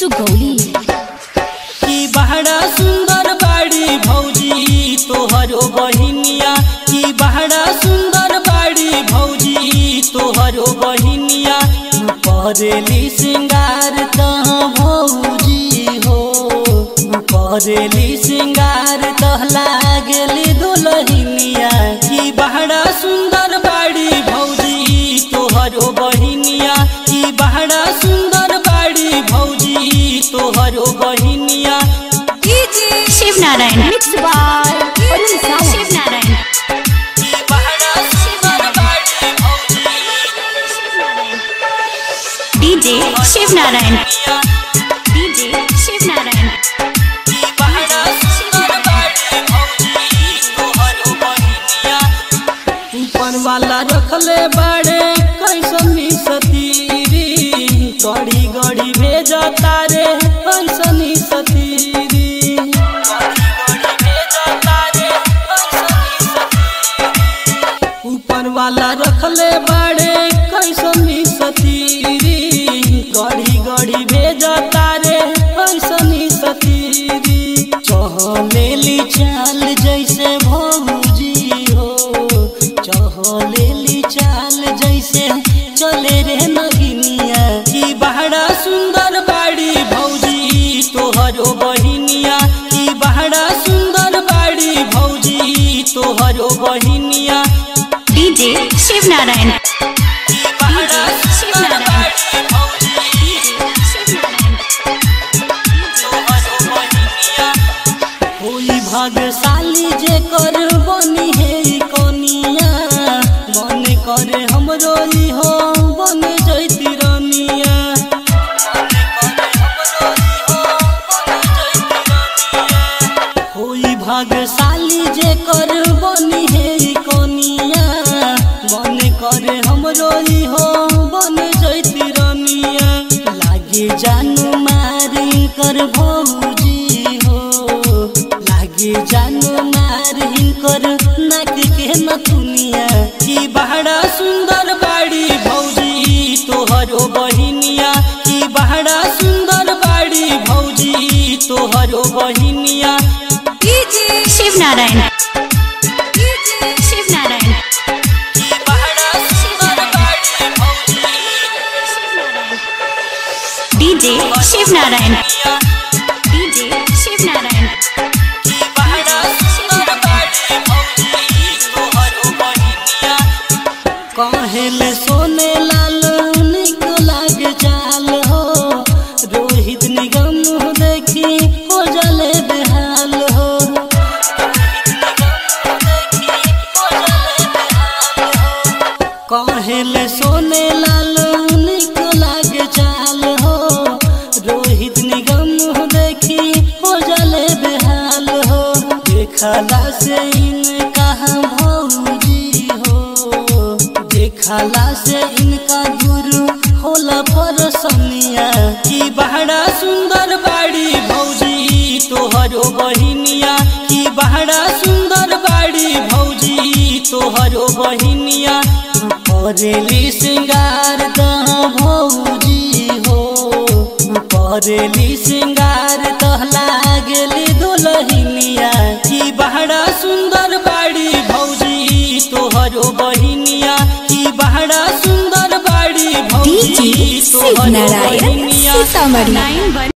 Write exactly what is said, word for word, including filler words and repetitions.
सुगौली की बहरा सुंदर बाड़ी भौजी तोहरो बहिनिया की बहरा सुंदर बाड़ी भौजी तोहरो बहिनिया करेली सिंगार तह भौजी हो करेली सिंगार तह लागेली दुल्हनिया की बहरा सुंदर बाड़ी भौजी तोहरो बहिनिया की बहरा सुंदर बाड़ी भौजी तोहरो बहिनिया शिव नारायण मिक्स बार शिव नारायण डीजे शिव नारायण डीजे शिव नारायण ऊपर वाला रखले बाड़े कैसनी सतीरी गड़ी गड़ी भेजा तारे कैसनी सतीरी ऊपर वाला रखले बाड़े कैसनी सतीरी गड़ी गड़ी भेजा तारे कैसनी सतीरी चहलेली चाल जैसे भौजी हो चहलेली चाल जैसे चले रे नगिनिया की बहरा सुंदर बाड़ी भौजी तोहरो बहिनिया की बहरा सुंदर बाड़ी भौजी तोहरो बहिनिया डीजे शिव नारायण भाग्यशाली जे कर बनी है कनिया मन करे हमरो हो बन जैती रनिया होई भाग्यशाली जे कर बनी है कनिया मन करे हमरो हो बन जैती रनिया लागे जानू मारी कर भौजी हो लागे जानू मार हिनकर नाक के नथुनिया की बहरा सुंदर बाड़ी भौजी तोहरो बहिनिया की बहरा सुंदर बाड़ी भौजी तोहरो बहिनिया शिव नारायण शिव नारायण डीजे शिव नारायण डीजे शिव नारायण कहेले सोने लाल निक लाग चाल हो रोहित निगम देखी हो जले बेहाल हो कहेले सोने लाल निक लाग चाल हो रोहित निगम देखी हो जले बेहाल हो देखला से इनका भौजी हो देखला से इनका गुरु होला परसनिया की बहरा सुंदर बाड़ी भौजी तोहरो बहिनिया की बहरा सुंदर बाड़ी भौजी तोहरो बहिनिया करेली सिंगार तह भौजी हो करेली सिंगार तह लागेली दुल्हनिया की बहरा सुंदर बाड़ी भौजी तोहरो बहिनिया की बहरा सुंदर बाड़ी भौजी तोहरो बहिनिया।